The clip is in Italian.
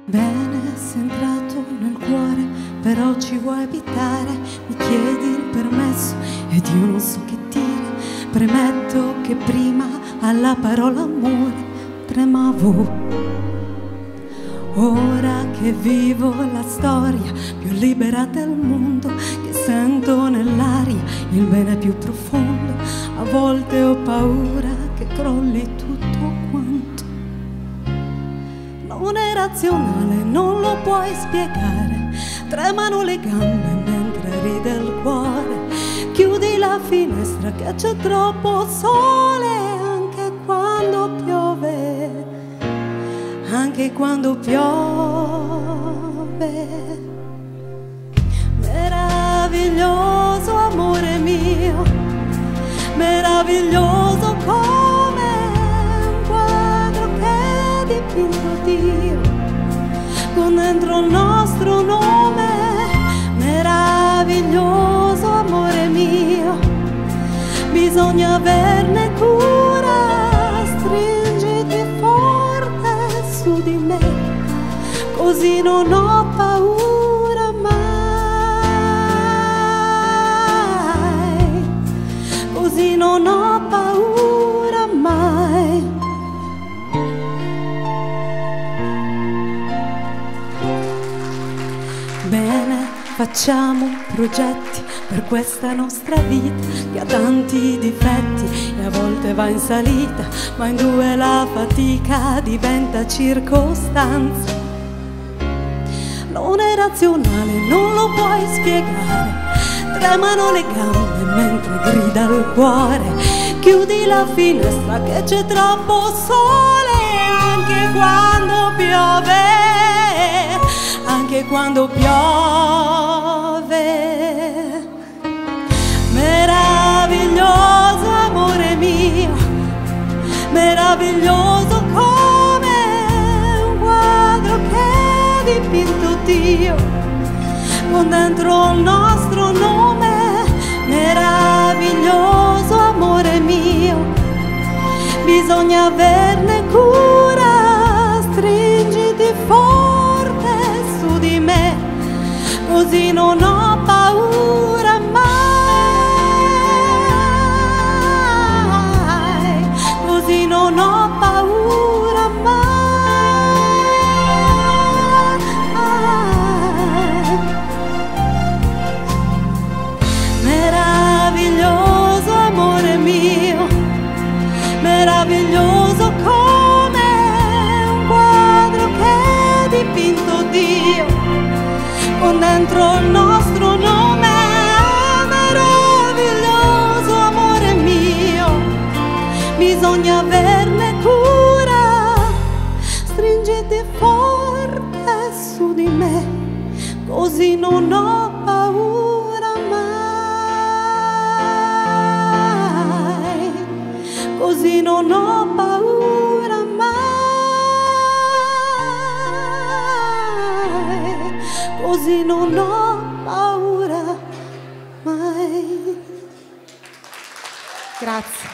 Bene, sei entrato nel cuore, però ci vuoi abitare. Mi chiedi il permesso ed io non so che dire. Premetto che prima alla parola amore tremavo. Ora che vivo la storia più libera del mondo, che sento nell'aria il bene più profondo, a volte ho paura che crolli tutto quanto. Non è razionale, non lo puoi spiegare, tremano le gambe mentre ride il cuore. Chiudi la finestra che c'è troppo sole, anche quando piove, anche quando piove. Meraviglioso amore mio, meraviglioso come un quadro che ha dipinto Dio, con dentro il nostro nome. Meraviglioso amore mio, bisogna averne cura, stringiti forte su di me, così non ho paura mai, così non ho paura mai. Bene, facciamo progetti per questa nostra vita che ha tanti difetti e a volte va in salita, ma in due la fatica diventa circostanza. Non è razionale, non lo puoi spiegare, tremano le gambe mentre grida il cuore. Chiudi la finestra che c'è troppo sole, anche quando piove, anche quando piove. Meraviglioso amore mio, meraviglioso come un quadro che ha dipinto Dio, con dentro il nostro nome. Meraviglioso amore mio, bisogna averne cura, stringiti forte su di me, così non ho paura mai, così non ho paura mai. Meraviglioso amore mio, meraviglioso come un quadro che ha dipinto Dio, con dentro il nostro nome. Meraviglioso amore mio, bisogna averne cura, stringiti forte su di me, così non ho paura mai, così non ho paura mai, così non ho paura mai. Grazie.